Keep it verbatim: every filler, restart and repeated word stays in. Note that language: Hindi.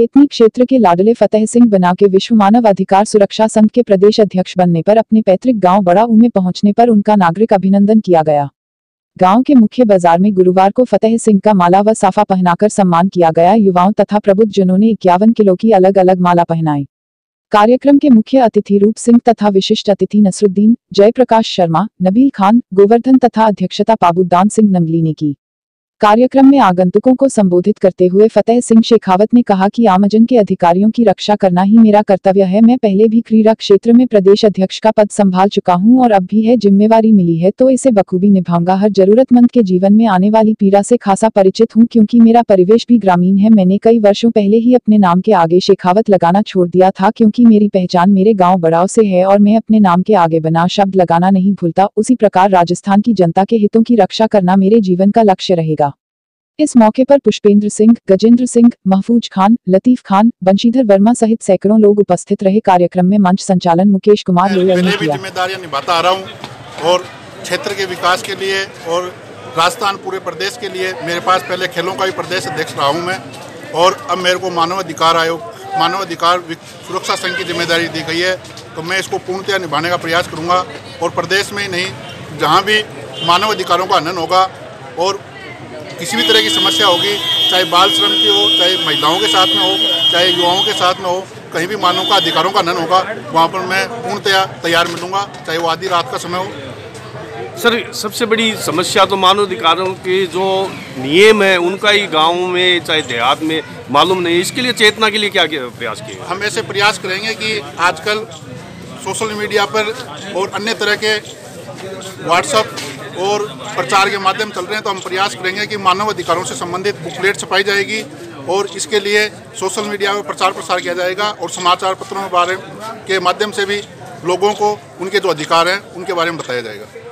खेतनी क्षेत्र के लाडले फतेह सिंह बना के विश्व मानव अधिकार सुरक्षा संघ के प्रदेश अध्यक्ष बनने पर अपने पैतृक गांव बड़ाऊ में पहुंचने पर उनका नागरिक अभिनंदन किया गया। गांव के मुख्य बाजार में गुरुवार को फतेह सिंह का माला व साफा पहनाकर सम्मान किया गया। युवाओं तथा प्रबुद्ध जनों ने इक्यावन किलो की अलग अलग माला पहनाई। कार्यक्रम के मुख्य अतिथि रूप सिंह तथा विशिष्ट अतिथि नसरुद्दीन, जयप्रकाश शर्मा, नबील खान, गोवर्धन तथा अध्यक्षता पाबुदान सिंह नंगली ने की। कार्यक्रम में आगंतुकों को संबोधित करते हुए फतेह सिंह शेखावत ने कहा कि आमजन के अधिकारियों की रक्षा करना ही मेरा कर्तव्य है। मैं पहले भी क्रीड़ा क्षेत्र में प्रदेश अध्यक्ष का पद संभाल चुका हूं और अब भी है जिम्मेवारी मिली है तो इसे बखूबी निभाऊंगा। हर जरूरतमंद के जीवन में आने वाली पीड़ा से खासा परिचित हूं क्योंकि मेरा परिवेश भी ग्रामीण है। मैंने कई वर्षों पहले ही अपने नाम के आगे शेखावत लगाना छोड़ दिया था क्योंकि मेरी पहचान मेरे गाँव बड़ाव से है और मैं अपने नाम के आगे बना शब्द लगाना नहीं भूलता। उसी प्रकार राजस्थान की जनता के हितों की रक्षा करना मेरे जीवन का लक्ष्य रहेगा। इस मौके पर पुष्पेंद्र सिंह, गजेंद्र सिंह, महफूज खान, लतीफ खान, बंशीधर वर्मा सहित सैकड़ों लोग उपस्थित रहे। कार्यक्रम में मंच संचालन मुकेश कुमार लोहिया ने किया। जिम्मेदारियां निभाता आ रहा हूं और क्षेत्र के विकास के लिए और राजस्थान पूरे प्रदेश के लिए मेरे पास पहले खेलों का भी प्रदेश अध्यक्ष रहा हूं मैं और अब मेरे को मानव अधिकार आयोग, मानव अधिकार सुरक्षा संघ की जिम्मेदारी दी गई है तो मैं इसको पूर्णतया निभाने का प्रयास करूँगा और प्रदेश में ही नहीं, जहाँ भी मानव अधिकारों का हनन होगा और किसी भी तरह की समस्या होगी, चाहे बाल श्रम की हो, चाहे महिलाओं के साथ में हो, चाहे युवाओं के साथ में हो, कहीं भी मानव का अधिकारों का हनन होगा वहाँ पर मैं पूर्णतया तैयार मिलूंगा, चाहे वो आधी रात का समय हो। सर, सबसे बड़ी समस्या तो मानव अधिकारों के जो नियम है उनका ही गाँव में चाहे देहात में मालूम नहीं। इसके लिए चेतना के लिए क्या प्रयास किए? हम ऐसे प्रयास करेंगे कि आजकल सोशल मीडिया पर और अन्य तरह के व्हाट्सएप और प्रचार के माध्यम चल रहे हैं तो हम प्रयास करेंगे कि मानव अधिकारों से संबंधित बुकलेट छपाई जाएगी और इसके लिए सोशल मीडिया में प्रचार प्रसार किया जाएगा और समाचार पत्रों के बारे के माध्यम से भी लोगों को उनके जो अधिकार हैं उनके बारे में बताया जाएगा।